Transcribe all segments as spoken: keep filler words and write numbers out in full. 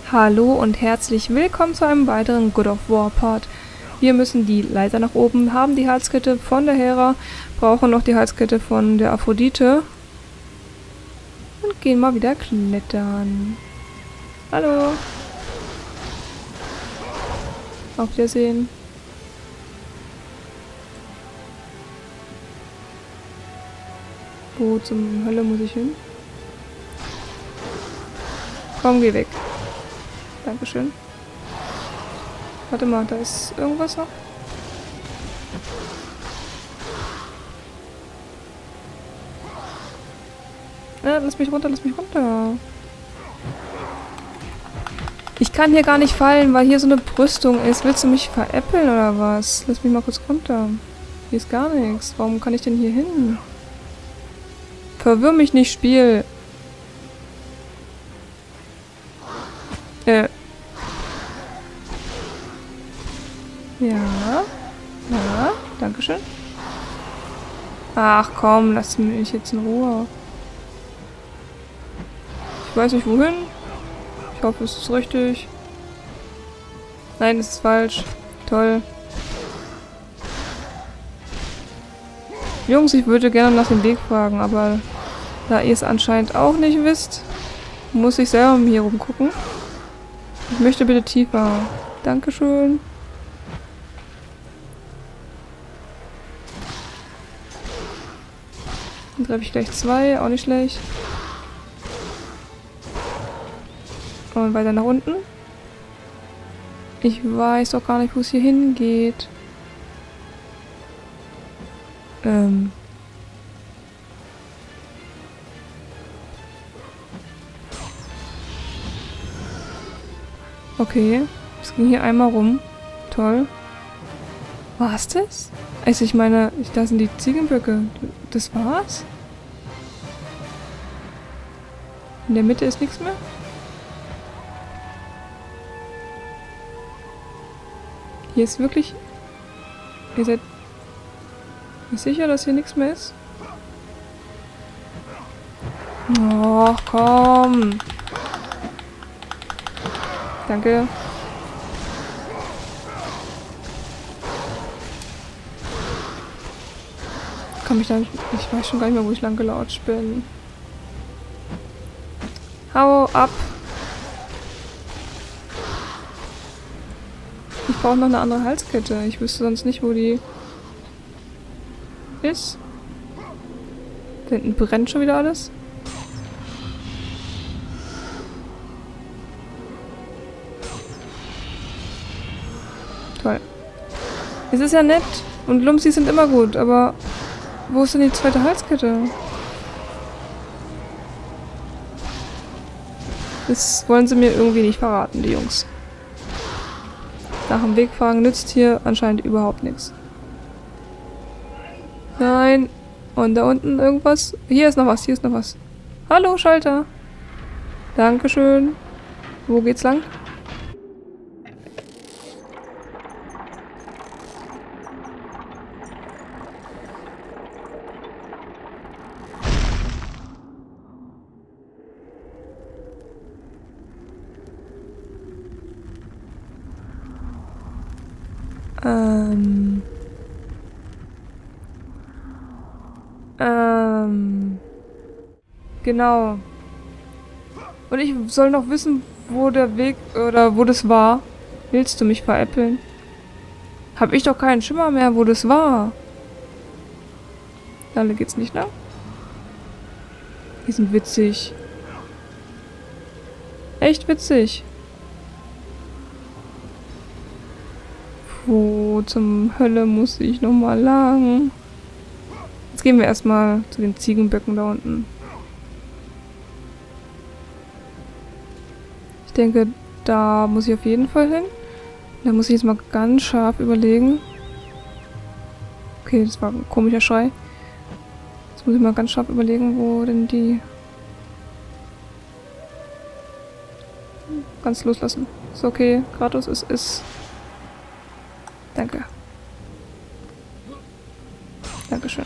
Hallo und herzlich willkommen zu einem weiteren God of War Part. Wir müssen die Leiter nach oben, haben die Halskette von der Hera, brauchen noch die Halskette von der Aphrodite und gehen mal wieder klettern. Hallo. Auf Wiedersehen. Wo zum Hölle muss ich hin? Komm, geh weg. Dankeschön. Warte mal, da ist irgendwas noch? Äh, lass mich runter, lass mich runter. Ich kann hier gar nicht fallen, weil hier so eine Brüstung ist. Willst du mich veräppeln oder was? Lass mich mal kurz runter. Hier ist gar nichts. Warum kann ich denn hier hin? Verwirr mich nicht, Spiel. Äh. Ja. Ja, dankeschön. Ach komm, lass mich jetzt in Ruhe. Ich weiß nicht wohin. Ich hoffe, es ist richtig. Nein, es ist falsch. Toll. Jungs, ich würde gerne nach dem Weg fragen, aber da ihr es anscheinend auch nicht wisst, muss ich selber hier rumgucken. Ich möchte bitte tiefer. Dankeschön. Dann treffe ich gleich zwei, auch nicht schlecht. Und weiter nach unten. Ich weiß doch gar nicht, wo es hier hingeht. Ähm. Okay. Es ging hier einmal rum. Toll. War's das? Also ich meine, da sind die Ziegenböcke. Das war's? In der Mitte ist nichts mehr? Hier ist wirklich... Ihr seid... Nicht sicher, dass hier nichts mehr ist? Och, komm! Danke. Kann mich dann... Ich weiß schon gar nicht mehr, wo ich lang gelatscht bin. Hau ab! Ich brauche noch eine andere Halskette. Ich wüsste sonst nicht, wo die ist. Da hinten brennt schon wieder alles. Toll. Es ist ja nett und Lumpsis sind immer gut, aber wo ist denn die zweite Halskette? Das wollen sie mir irgendwie nicht verraten, die Jungs. Nach dem Weg fragen nützt hier anscheinend überhaupt nichts. Nein. Und da unten irgendwas? Hier ist noch was, hier ist noch was. Hallo, Schalter. Dankeschön. Wo geht's lang? Ähm. Ähm. Genau. Und ich soll noch wissen, wo der Weg oder wo das war. Willst du mich veräppeln? Hab ich doch keinen Schimmer mehr, wo das war. Alle geht's nicht lang? Die sind witzig. Echt witzig. Wo zum Hölle muss ich nochmal lang? Jetzt gehen wir erstmal zu den Ziegenböcken da unten. Ich denke, da muss ich auf jeden Fall hin. Da muss ich jetzt mal ganz scharf überlegen. Okay, das war ein komischer Schrei. Jetzt muss ich mal ganz scharf überlegen, wo denn die... Ganz loslassen. Ist okay. Kratos ist... ist Danke. Dankeschön.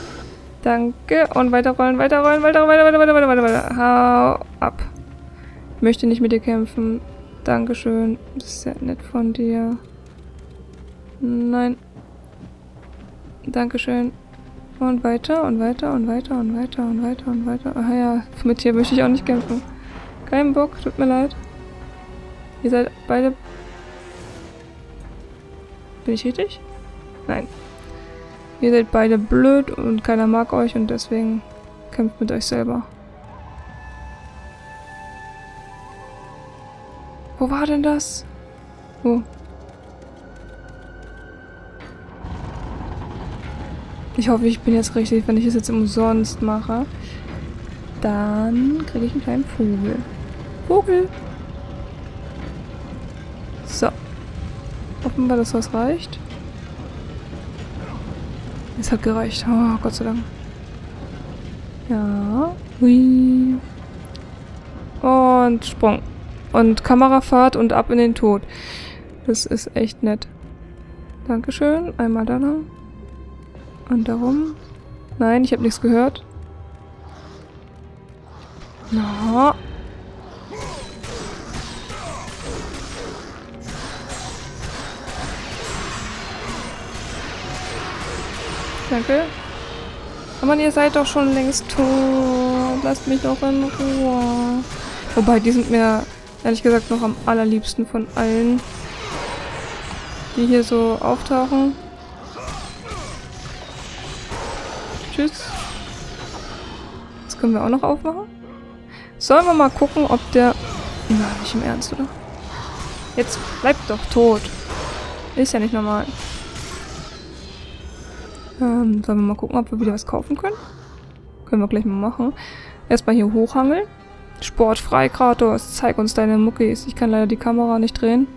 Danke. Und weiterrollen, weiterrollen, weiter, weiter, weiter, weiter, weiter, weiter, weiter. Hau ab. Ich möchte nicht mit dir kämpfen. Dankeschön. Das ist sehr nett von dir. Nein. Dankeschön. Und weiter und weiter und weiter und weiter und weiter und weiter. Ach ja, mit dir möchte ich auch nicht kämpfen. Kein Bock, tut mir leid. Ihr seid beide... Bin ich richtig? Nein. Ihr seid beide blöd und keiner mag euch und deswegen kämpft mit euch selber. Wo war denn das? Wo? Ich hoffe, ich bin jetzt richtig. Wenn ich es jetzt umsonst mache, dann kriege ich einen kleinen Vogel. Vogel! So. Offenbar, dass das reicht. Es hat gereicht. Oh, Gott sei Dank. Ja. Hui. Und Sprung. Und Kamerafahrt und ab in den Tod. Das ist echt nett. Dankeschön. Einmal da lang. Und darum. Nein, ich habe nichts gehört. Na. Danke. Aber ihr seid doch schon längst tot. Lasst mich doch in Ruhe. Wobei, die sind mir ehrlich gesagt noch am allerliebsten von allen, die hier so auftauchen. Tschüss. Das können wir auch noch aufmachen. Sollen wir mal gucken, ob der... Na, nicht im Ernst, oder? Jetzt bleibt doch tot. Ist ja nicht normal. Ähm, sollen wir mal gucken, ob wir wieder was kaufen können? Können wir gleich mal machen. Erstmal hier hochhangeln. Sportfrei, Kratos. Zeig uns deine Muckis. Ich kann leider die Kamera nicht drehen.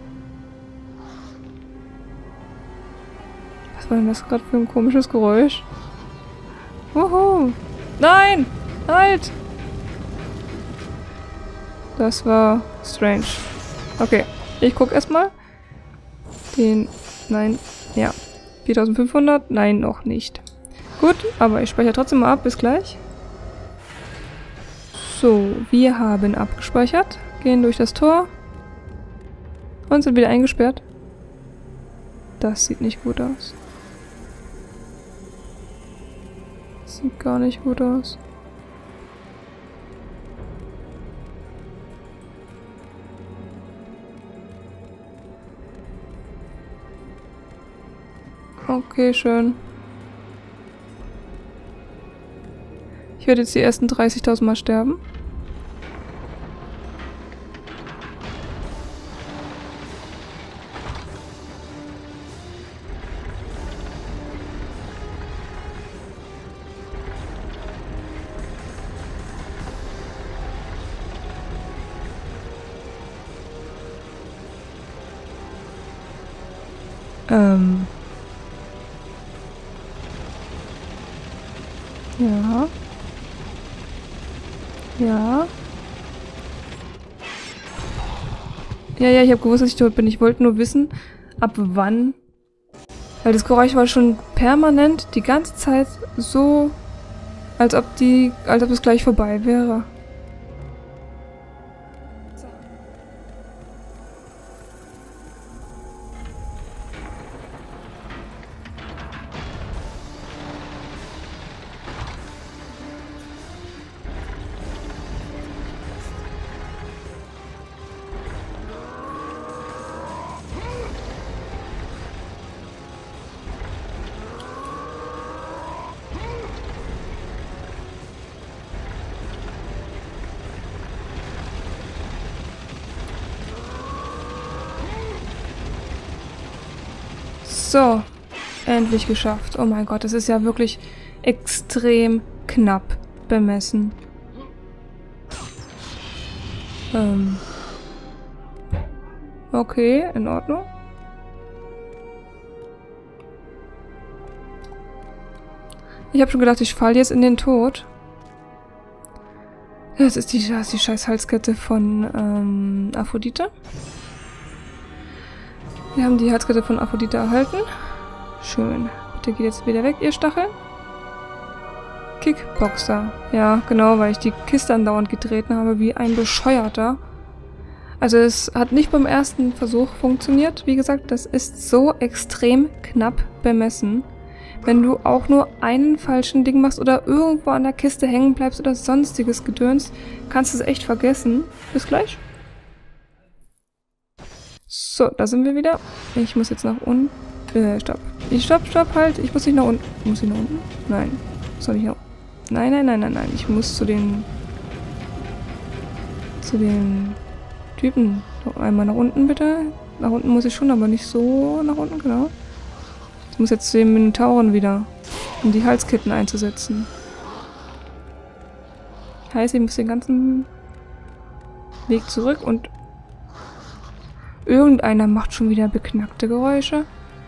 Was war denn das gerade für ein komisches Geräusch? Wuhu! Nein! Halt! Das war strange. Okay, ich guck erstmal. Den... Nein. Ja. viertausendfünfhundert? Nein, noch nicht. Gut, aber ich speichere trotzdem mal ab. Bis gleich. So, wir haben abgespeichert. Gehen durch das Tor. Und sind wieder eingesperrt. Das sieht nicht gut aus. Sieht gar nicht gut aus. Okay, schön. Ich werde jetzt die ersten dreißigtausend Mal sterben. Ähm... Ja. Ja. Ja, ja, ich habe gewusst, dass ich tot bin. Ich wollte nur wissen, ab wann. Weil das Geräusch war schon permanent die ganze Zeit so, als ob die, als ob es gleich vorbei wäre. So, endlich geschafft. Oh mein Gott, das ist ja wirklich extrem knapp bemessen. Ähm. Okay, in Ordnung. Ich habe schon gedacht, ich falle jetzt in den Tod. Das ist die, das ist die scheiß Halskette von ähm, Aphrodite. Wir haben die Halskette von Aphrodite erhalten. Schön. Bitte geht jetzt wieder weg, ihr Stacheln. Kickboxer. Ja, genau, weil ich die Kiste andauernd getreten habe, wie ein Bescheuerter. Also es hat nicht beim ersten Versuch funktioniert. Wie gesagt, das ist so extrem knapp bemessen. Wenn du auch nur einen falschen Ding machst oder irgendwo an der Kiste hängen bleibst oder sonstiges Gedöns, kannst du es echt vergessen. Bis gleich. So, da sind wir wieder. Ich muss jetzt nach unten. Äh, stopp. Ich stopp, stopp, halt. Ich muss nicht nach unten. Muss ich nach unten? Nein. Soll ich nach unten? Nein, nein, nein, nein, nein. Ich muss zu den... Zu den Typen. Noch einmal nach unten, bitte. Nach unten muss ich schon, aber nicht so nach unten, genau. Ich muss jetzt zu den Minotauren wieder, um die Halskitten einzusetzen. Heißt, ich muss den ganzen Weg zurück und irgendeiner macht schon wieder beknackte Geräusche.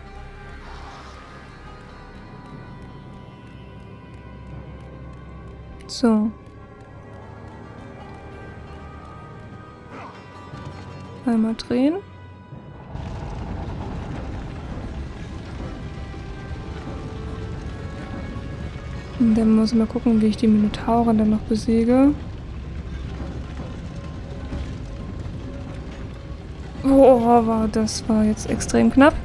So. Einmal drehen. Und dann muss ich mal gucken, wie ich die Minotauren dann noch besiege. Oh, war das war jetzt extrem knapp.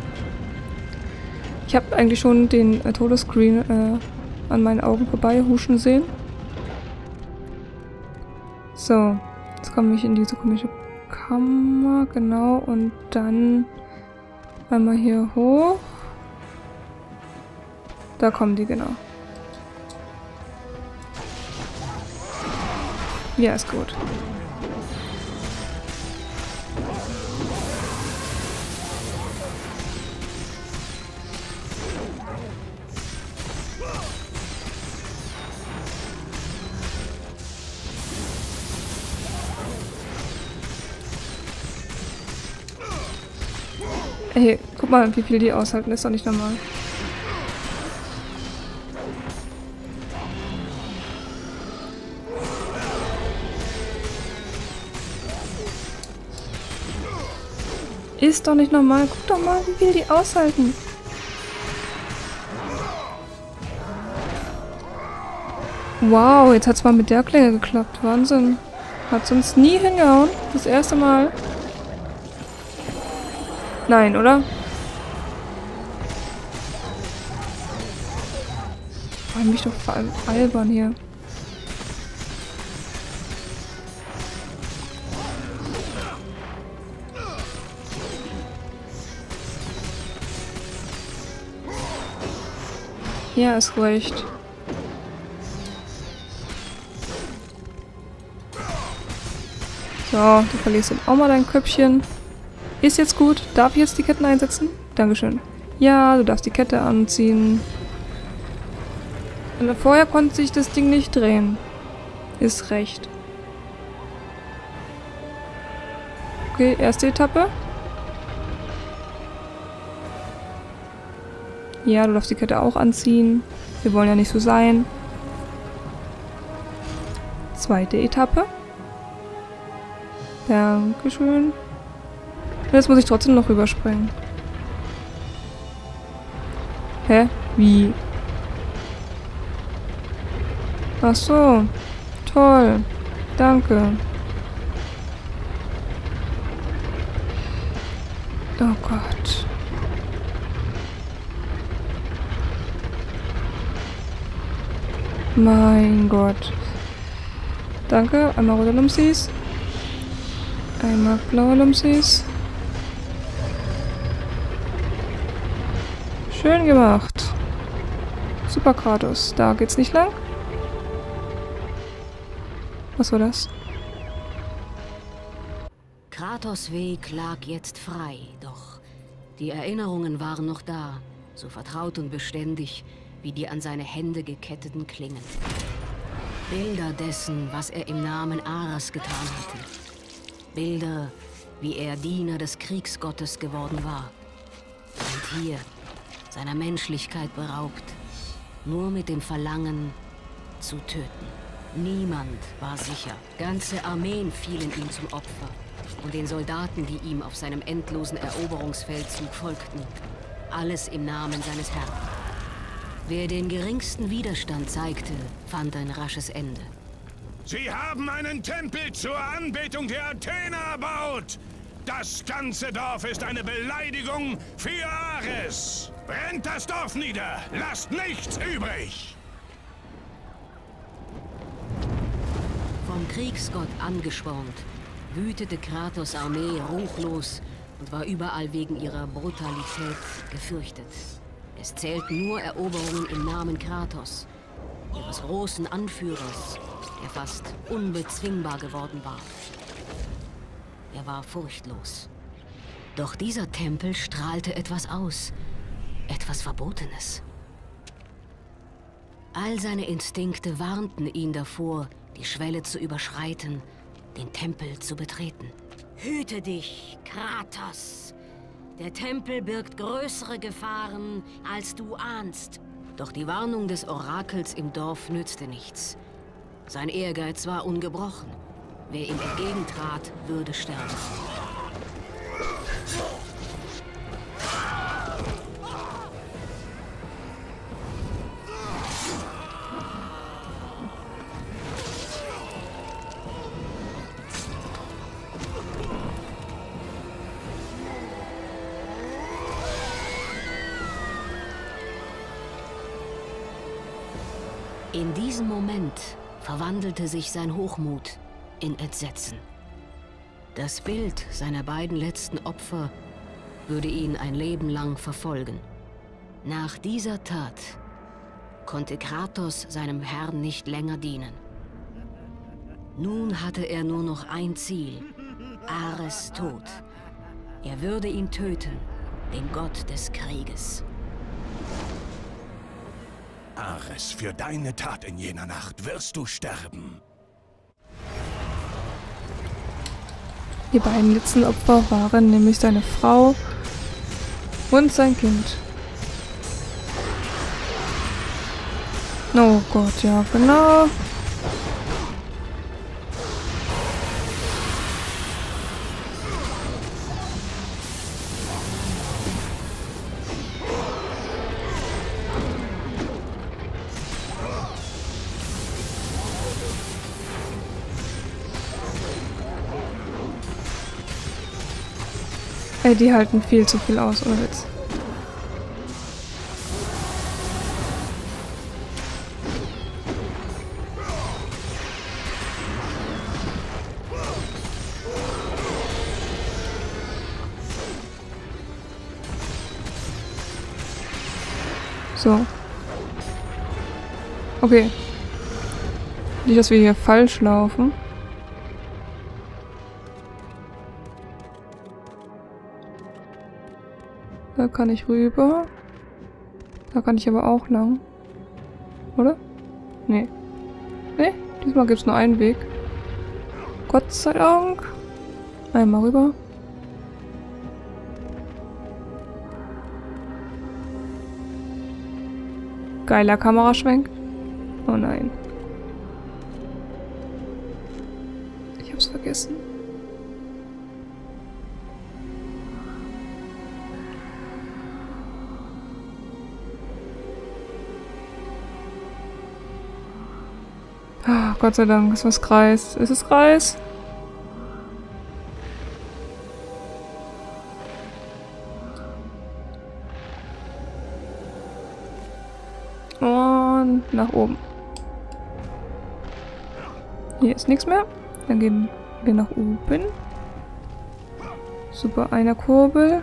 Ich habe eigentlich schon den äh, Todesscreen äh, an meinen Augen vorbei huschen sehen. So, jetzt komme ich in diese komische Kammer, genau, und dann einmal hier hoch. Da kommen die, genau. Ja, ist gut. Ey, guck mal, wie viel die aushalten. Ist doch nicht normal. Ist doch nicht normal. Guck doch mal, wie viel die aushalten. Wow, jetzt hat es mal mit der Klinge geklappt. Wahnsinn. Hat sonst nie hingehauen. Das erste Mal. Nein, oder? War mich doch vor allem albern hier. Ja, ist recht. So, du verlierst dann auch mal dein Köpfchen. Ist jetzt gut. Darf ich jetzt die Ketten einsetzen? Dankeschön. Ja, du darfst die Kette anziehen. Und vorher konnte sich das Ding nicht drehen. Ist recht. Okay, erste Etappe. Ja, du darfst die Kette auch anziehen. Wir wollen ja nicht so sein. Zweite Etappe. Dankeschön. Jetzt muss ich trotzdem noch rüberspringen. Hä? Wie? Ach so. Toll. Danke. Oh Gott. Mein Gott. Danke. Einmal rote Lumpsis. Einmal blaue Lumpsis. Schön gemacht. Super Kratos. Da geht's nicht lang. Was war das? Kratos' Weg lag jetzt frei, doch die Erinnerungen waren noch da, so vertraut und beständig wie die an seine Hände geketteten Klingen. Bilder dessen, was er im Namen Aras getan hatte. Bilder, wie er Diener des Kriegsgottes geworden war. Und hier, seiner Menschlichkeit beraubt, nur mit dem Verlangen zu töten. Niemand war sicher. Ganze Armeen fielen ihm zum Opfer. Und den Soldaten, die ihm auf seinem endlosen Eroberungsfeldzug folgten. Alles im Namen seines Herrn. Wer den geringsten Widerstand zeigte, fand ein rasches Ende. Sie haben einen Tempel zur Anbetung der Athener erbaut! Das ganze Dorf ist eine Beleidigung für Ares! Brennt das Dorf nieder! Lasst nichts übrig! Vom Kriegsgott angespornt, wütete Kratos' Armee ruchlos und war überall wegen ihrer Brutalität gefürchtet. Es zählten nur Eroberungen im Namen Kratos, ihres großen Anführers, der fast unbezwingbar geworden war. Er war furchtlos. Doch dieser Tempel strahlte etwas aus, etwas Verbotenes. All seine Instinkte warnten ihn davor, die Schwelle zu überschreiten, den Tempel zu betreten. Hüte dich, Kratos! Der Tempel birgt größere Gefahren, als du ahnst. Doch die Warnung des Orakels im Dorf nützte nichts. Sein Ehrgeiz war ungebrochen. Wer ihm entgegentrat, würde sterben. In diesem Moment verwandelte sich sein Hochmut in Entsetzen. Das Bild seiner beiden letzten Opfer würde ihn ein Leben lang verfolgen. Nach dieser Tat konnte Kratos seinem Herrn nicht länger dienen. Nun hatte er nur noch ein Ziel: Ares Tod. Er würde ihn töten, den Gott des Krieges. Ares, für deine Tat in jener Nacht wirst du sterben. Die beiden letzten Opfer waren nämlich seine Frau und sein Kind. Oh Gott, ja, genau. Ey, die halten viel zu viel aus, oder Witz. So. Okay. Nicht, dass wir hier falsch laufen. Da kann ich rüber. Da kann ich aber auch lang. Oder? Nee. Nee, diesmal gibt es nur einen Weg. Gott sei Dank. Einmal rüber. Geiler Kameraschwenk. Oh nein. Ich hab's vergessen. Ah, Gott sei Dank, ist was Kreis. Ist es Kreis? Und nach oben. Hier ist nichts mehr. Dann gehen wir nach oben. Super, eine Kurbel.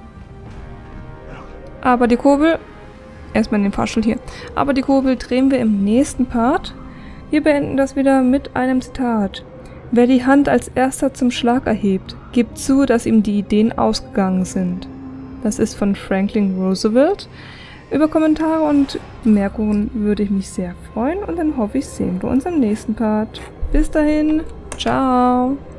Aber die Kurbel... Erstmal in den Fahrstuhl hier. Aber die Kurbel drehen wir im nächsten Part. Wir beenden das wieder mit einem Zitat. Wer die Hand als erster zum Schlag erhebt, gibt zu, dass ihm die Ideen ausgegangen sind. Das ist von Franklin Roosevelt. Über Kommentare und Bemerkungen würde ich mich sehr freuen und dann hoffe ich, sehen wir uns im nächsten Part. Bis dahin, ciao!